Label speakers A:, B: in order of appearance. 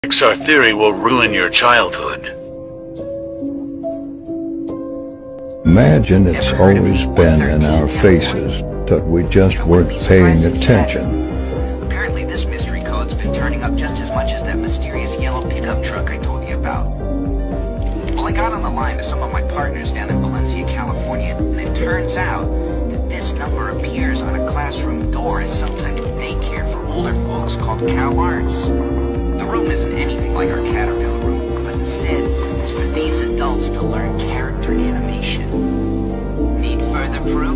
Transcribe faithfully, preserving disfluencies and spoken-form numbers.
A: Our theory will ruin your childhood.
B: Imagine it's always been in our faces, that we just weren't paying attention.
C: Apparently this mystery code's been turning up just as much as that mysterious yellow pickup truck I told you about. Well, I got on the line to some of my partners down in Valencia, California, and it turns out that this number appears on a classroom door as some type of daycare for older folks called Cal Arts. The room isn't anything like our Caterpillar room, but instead, it's for these adults to learn character animation. Need further proof?